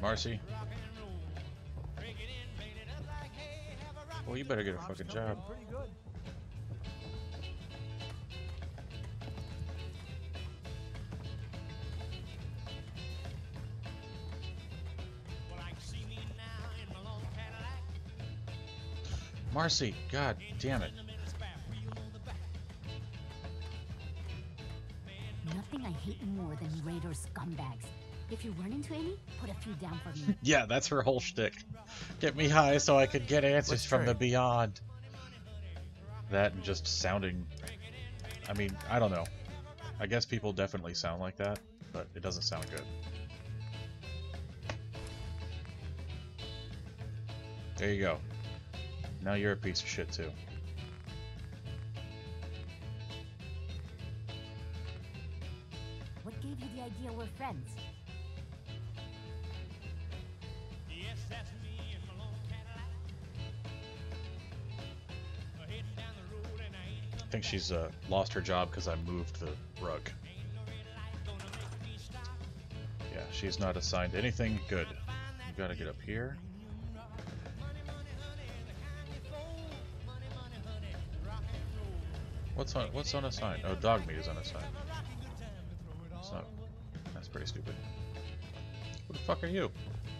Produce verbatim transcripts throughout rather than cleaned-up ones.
Marcy. Well, you better get a fucking job. Pretty good. Marcy, god damn it. Nothing I hate more than raider scumbags. If you run into any, put a few down for me. Yeah, that's her whole shtick. Get me high so I could get answers Let's from try. the beyond. That and just sounding... I mean, I don't know. I guess people definitely sound like that, but it doesn't sound good. There you go. Now you're a piece of shit too. What gave you the idea we're friends? Yes, that's me in my long Cadillac. Heading down the road and I ain't I think she's uh, lost her job because I moved the rug. Yeah, she's not assigned anything good. You gotta get up here. What's on what's unassigned? Oh, dog meat is unassigned. That's not. That's pretty stupid. Who the fuck are you?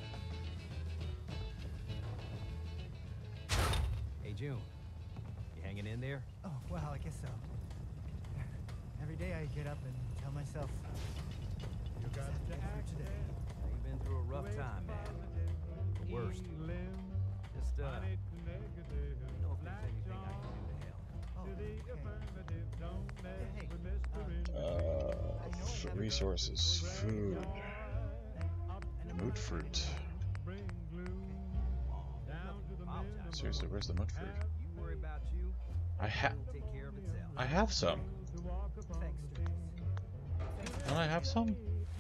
Hey, June. You hanging in there? Oh, well, I guess so. Every day I get up and tell myself, you got to get through today. You've been through a rough time, man. The worst. Just, uh, let me know if there's anything I can do to help. Oh, okay. Yeah, hey, Uh, resources, food, moot fruit. Seriously, where's the moot fruit? You worry about you. I have. It'll take care of itself. I have some. Thanks, Sterling. Don't I have some?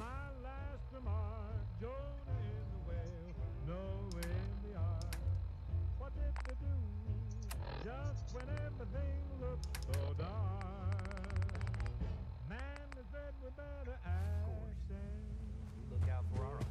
Look out for our own.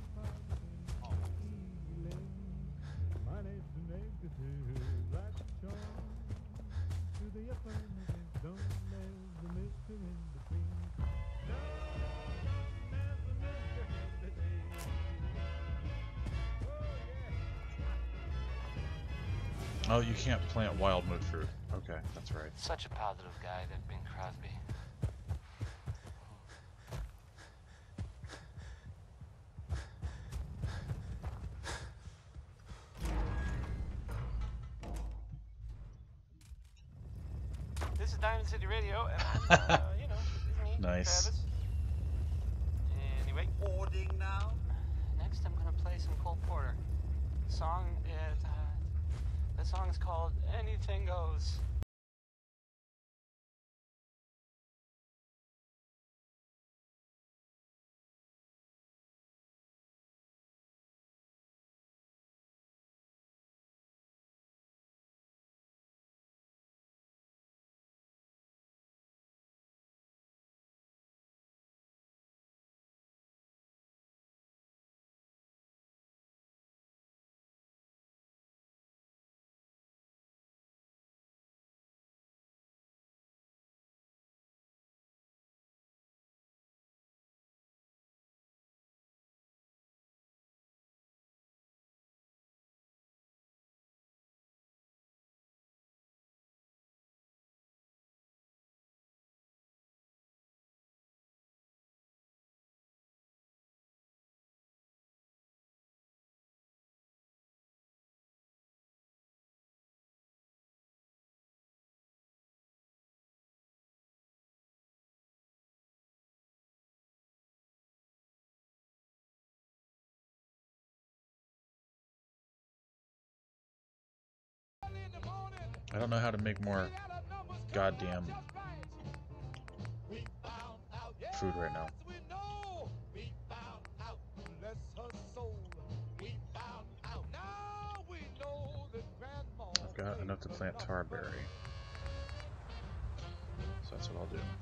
Oh, you can't plant wild moot fruit. Okay, that's right. Such a positive guy, that Bing Crosby. This is Diamond City Radio, and I'm, uh, you know, this is me, Nice. Travis. Anyway, boarding now. next I'm gonna play some Cole Porter. The song is, uh, the song is called Anything Goes. I don't know how to make more goddamn food right now. I've got enough to plant tarberry, so that's what I'll do.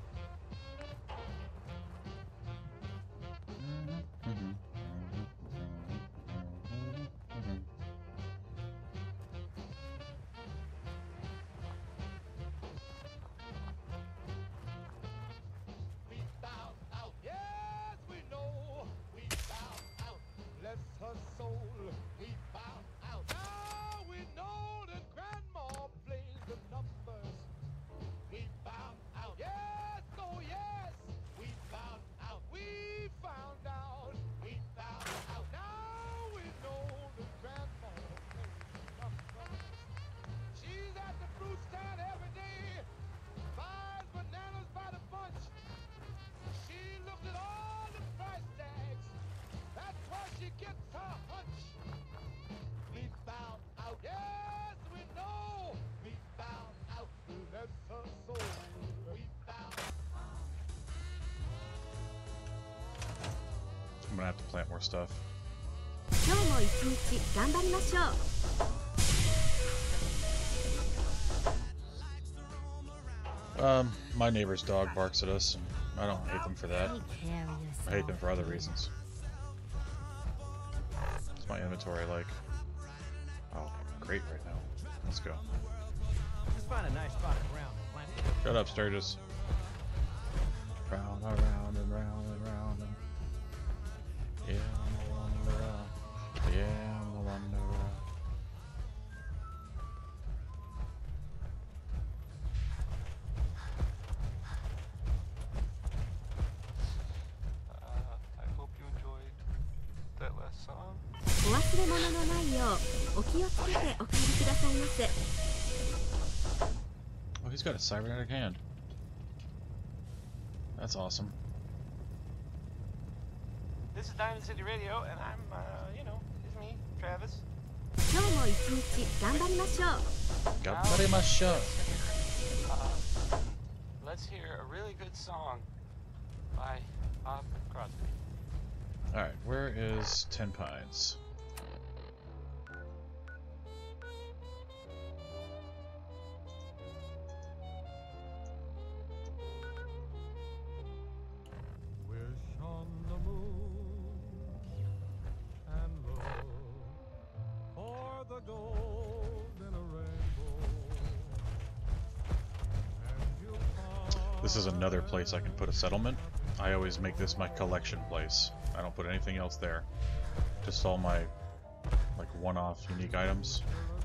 gonna have to plant more stuff. 今日も一日頑張りましょう。 Um, my neighbor's dog barks at us, and I don't hate them for that. Take care of yourself. I hate them for other reasons. What's my inventory like? Oh, great right now. Let's go. Just find a nice spot around and plant it. Shut up, Sturgis. Round and round and round and round and... Yeah, I'm the wanderer. Yeah, I'm the wanderer. Uh, I hope you enjoyed that last song. お忘れ物のないようお気をつけてお帰りくださいませ。 Oh, he's got a cybernetic hand. That's awesome. This is Diamond City Radio, and I'm, uh, you know, it's me, Travis. 今日も一日頑張りましょう。 Gabarimashou. Uh, let's hear a really good song by Bob Crosby. Alright, where is Ten Pines? Wish on the moon and low for the gold in a rainbow. And you'll find This is another place I can put a settlement. I always make this my collection place. I don't put anything else there. Just all my like one-off unique items.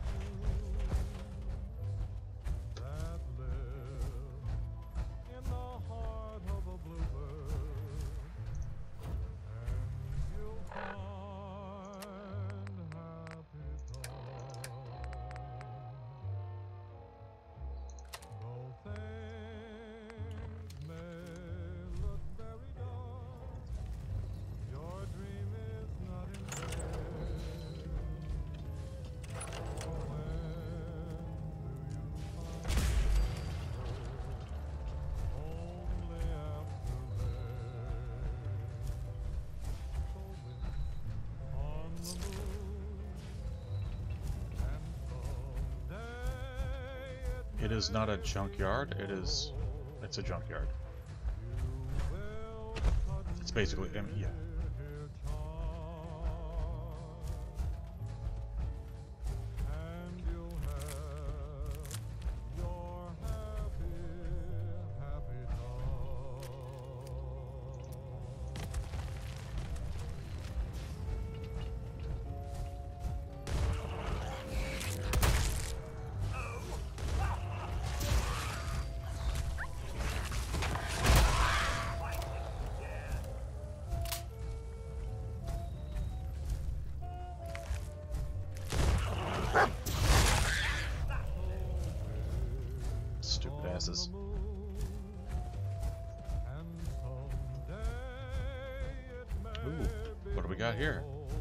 that live in the heart of a bluebird. And you'll find happy thoughts. Though things may look very dark, your dream is not in vain. For when do you find only after rain? So wish on the moon, and someday It is not a junkyard, it is... it's a junkyard. It's basically... I mean, yeah. and you'll have your happy, happy thoughts. Stupid asses. Ooh, what do we got here?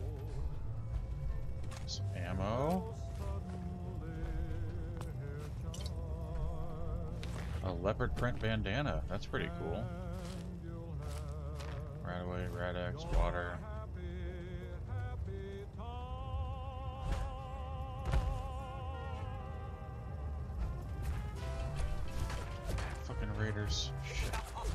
Some ammo. A leopard print bandana. That's pretty cool. Right away, Rad-X, water. Fucking raiders. Shit.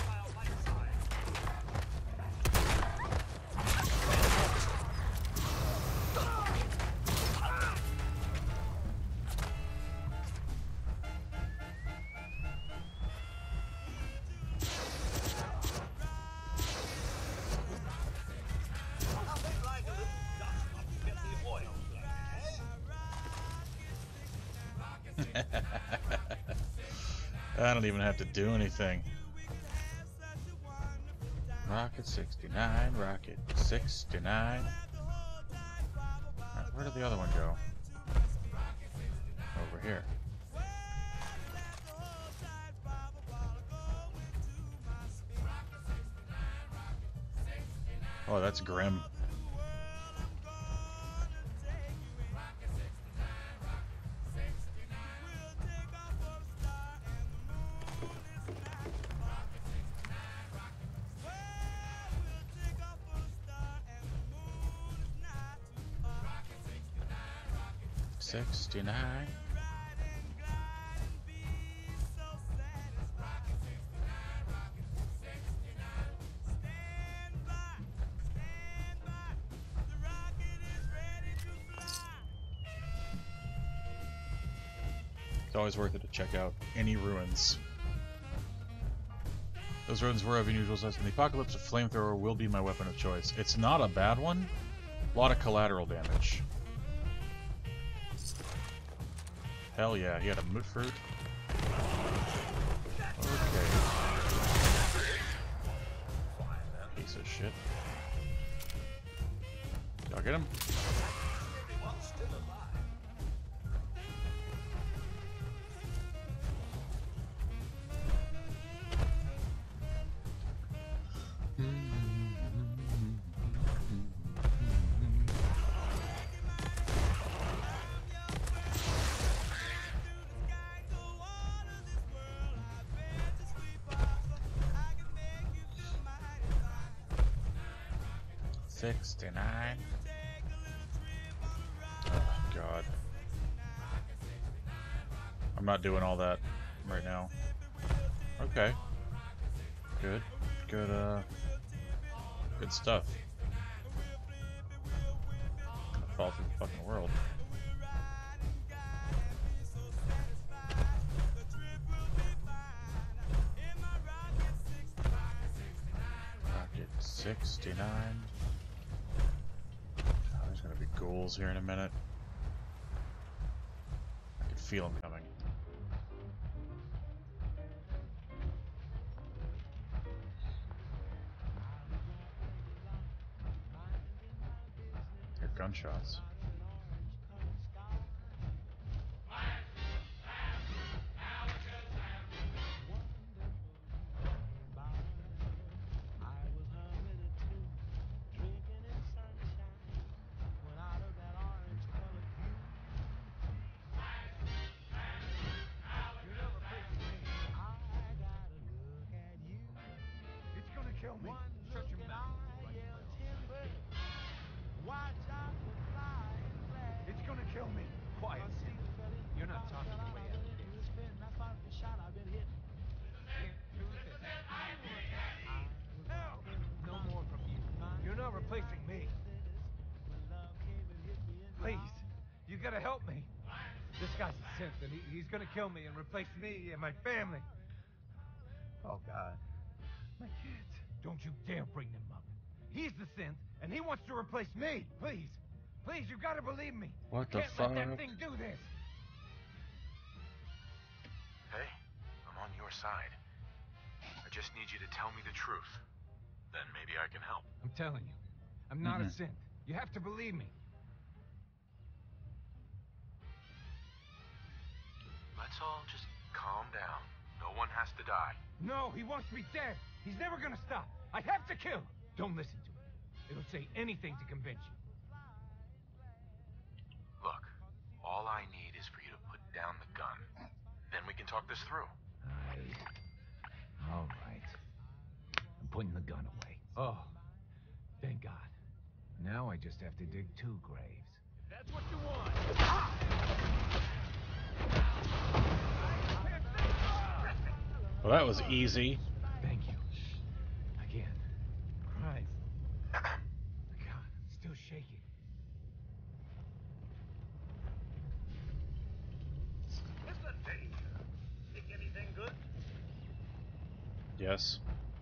I don't even have to do anything. Rocket sixty-nine, Rocket sixty-nine. Alright, where did the other one go? Over here. Oh, that's grim. sixty-nine. It's always worth it to check out any ruins. Those ruins were of unusual size. In the apocalypse, a flamethrower will be my weapon of choice. It's not a bad one. A lot of collateral damage. Hell yeah, he had a moot fruit. Okay. Piece of shit. Y'all get him? sixty-nine. Oh, God. I'm not doing all that right now. Okay. Good. Good, uh... Good stuff. I'm gonna fall through the fucking world. Rocket sixty-nine. There's gonna be ghouls here in a minute. I can feel them coming. Hear gunshots. Kill me. Shut your mouth. It's gonna kill me. Quiet. You're not talking your way out of this. No more from you. You're not replacing me. Please, you gotta help me. This guy's a synth, and he, he's gonna kill me and replace me and my family. Oh, God. My kids. Don't you dare bring them up. He's the synth, and he wants to replace me. Please. Please, you gotta believe me. What the Can't fuck? let that thing do this. Hey, I'm on your side. I just need you to tell me the truth. Then maybe I can help. I'm telling you, I'm not Mhm. a synth. You have to believe me. Let's all just calm down. No one has to die. No, he wants me dead. He's never gonna stop. I have to kill. Don't listen to him. It'll say anything to convince you. Look, all I need is for you to put down the gun. Then we can talk this through. I... All right. I'm putting the gun away. Oh, thank God. Now I just have to dig two graves. If that's what you want. Well, that was easy. Thank you. Again. Christ. God, I'm still shaking. Mister Dave, think anything good? Yes.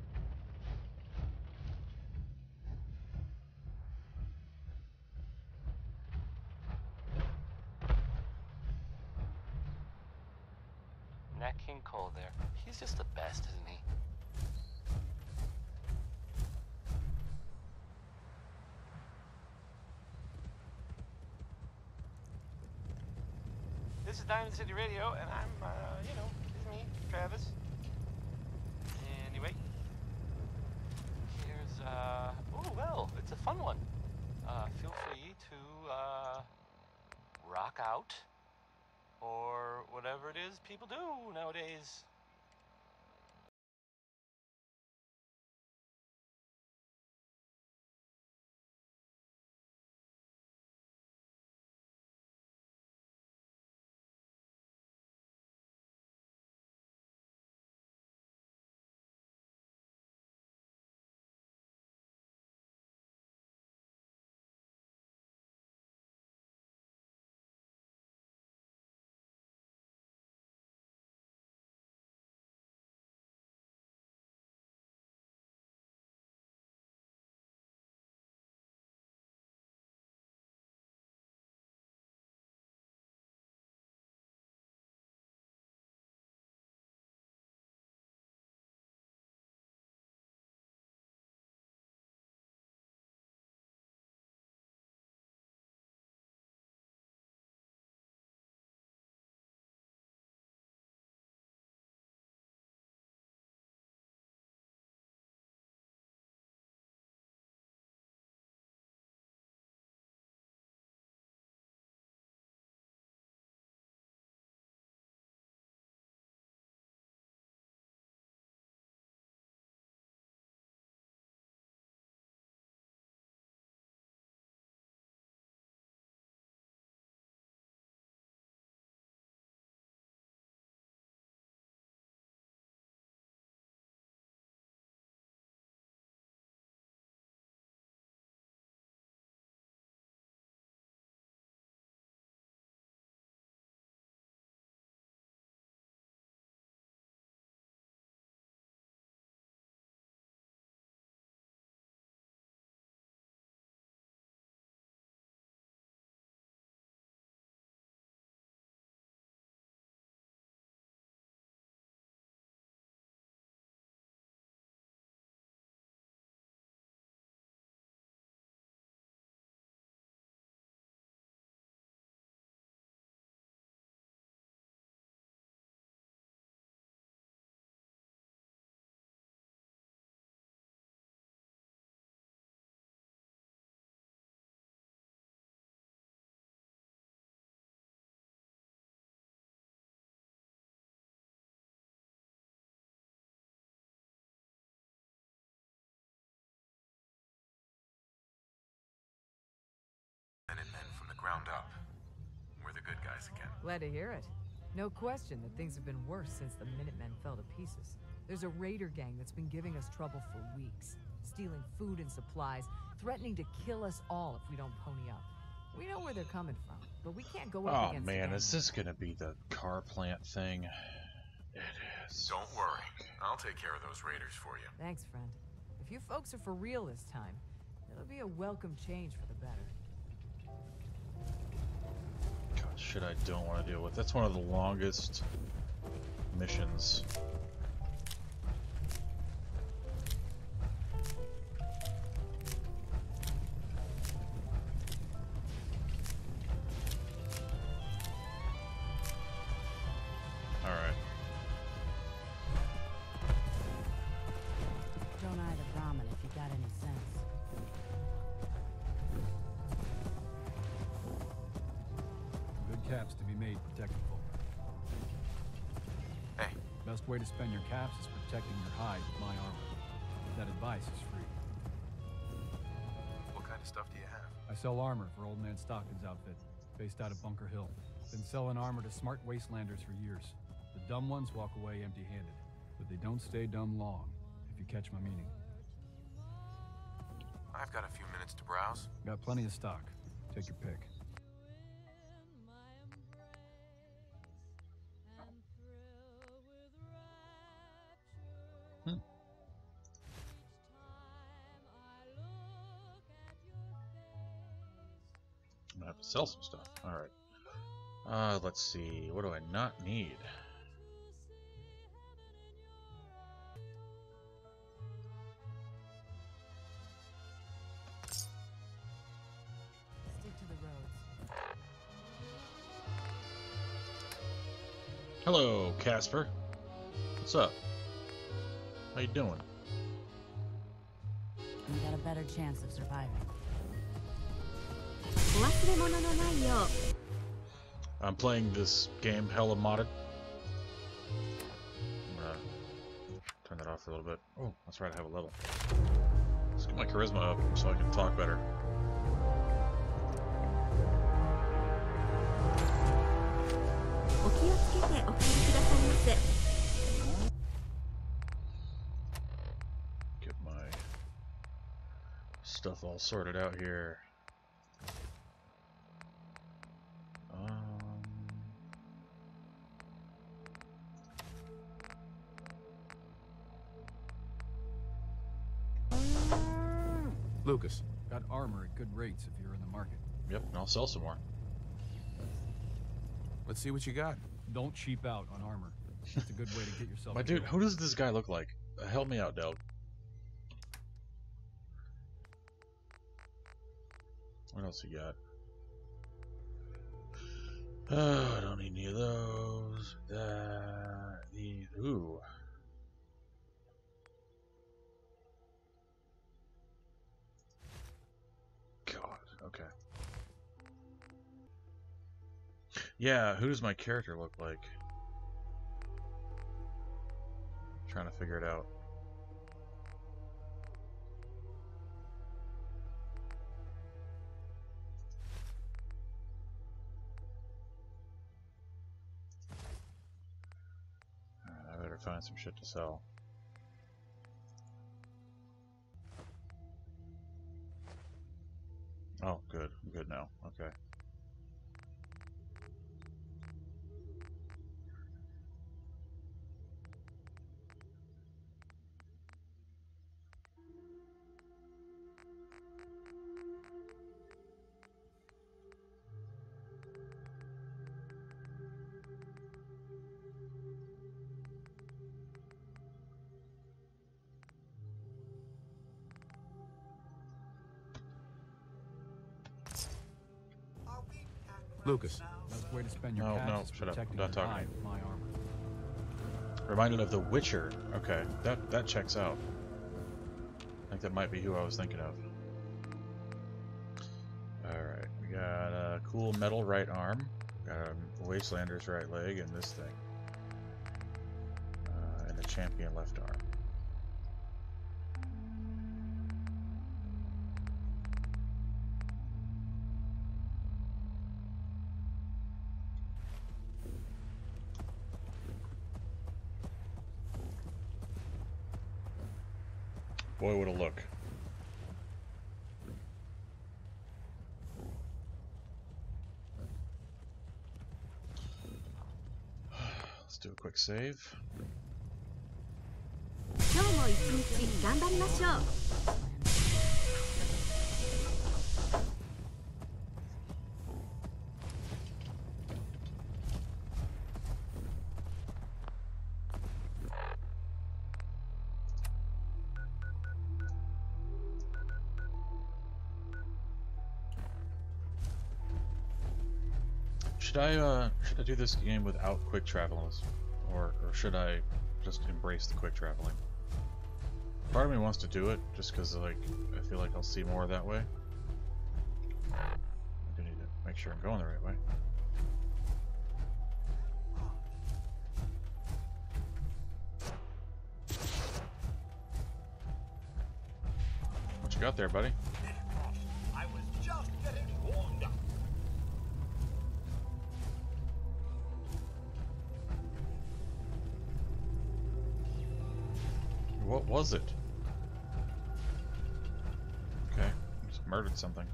Nat King Cole there. He's just the best, isn't he? This is Diamond City Radio, and I'm, uh, you know, it's me, Travis. Anyway, here's, uh, oh, well, it's a fun one. Uh, feel free to, uh, rock out, or whatever it is people do nowadays. guys again. Glad to hear it. No question that things have been worse since the Minutemen fell to pieces. There's a raider gang that's been giving us trouble for weeks, stealing food and supplies, threatening to kill us all if we don't pony up. We know where they're coming from, but we can't go up Oh against man, them. is this gonna be the car plant thing? It is. Don't worry. I'll take care of those raiders for you. Thanks, friend. If you folks are for real this time, it'll be a welcome change for the better. God, shit I don't want to deal with. That's one of the longest missions. Alright. Don't eye the Brahmin if you got any sense. Good caps to be made protecting folk. Hey. Best way to spend your caps is protecting your hide with my armor. That advice is free. What kind of stuff do you have? I sell armor for Old Man Stockton's outfit, based out of Bunker Hill. Been selling armor to smart wastelanders for years. The dumb ones walk away empty-handed, but they don't stay dumb long, if you catch my meaning. I've got a few minutes to browse. Got plenty of stock. Take your pick. Hmm. I'm gonna have to sell some stuff. Alright. Uh, let's see. What do I not need? Stick to the roads. Hello, Casper. What's up? How you doing? You got a better chance of surviving. お忘れ物のないよう I'm playing this game hella modded. I'm gonna turn that off a little bit. Oh, that's right, I have a level. Let's get my charisma up so I can talk better. お気をつけてお帰りくださいませ Get my stuff all sorted out here. Um, Lucas. Got armor at good rates if you're in the market. Yep, and I'll sell some more. Let's see what you got. Don't cheap out on armor. It's a good way to get yourself. My dude, who does this guy look like? Uh, help me out, Del. What else you got? Oh, I don't need any of those. That, these. Ooh. God, okay. Yeah, who does my character look like? Trying to figure it out. I better find some shit to sell. Oh, good. I'm good now. Okay. Lucas. Best way to spend your No, cash no, is shut up. protecting I'm not your talking. hide with my armor. Reminded of The Witcher. Okay, that that checks out. I think that might be who I was thinking of. Alright, we got a cool metal right arm, got a Wastelander's right leg, and this thing. Uh, and a champion left arm. Boy, what a look. Let's do a quick save. 今日も一日頑張りましょう。 Should I uh should I do this game without quick travel, or or should I just embrace the quick traveling? Part of me wants to do it just because like I feel like I'll see more that way. I do need to make sure I'm going the right way. What you got there, buddy? I was just getting warmed up. What was it? Okay, just murdered something.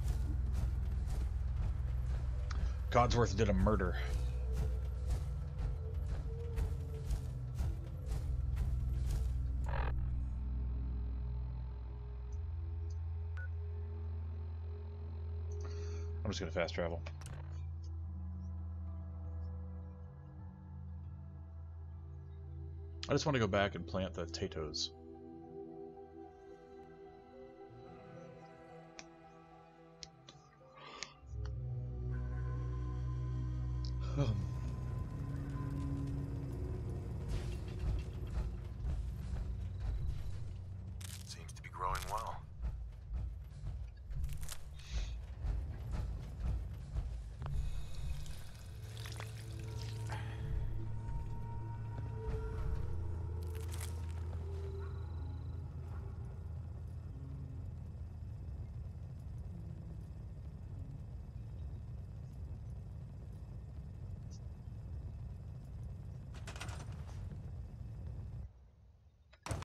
Codsworth did a murder. I'm just gonna fast travel. I just want to go back and plant the potatoes. Um.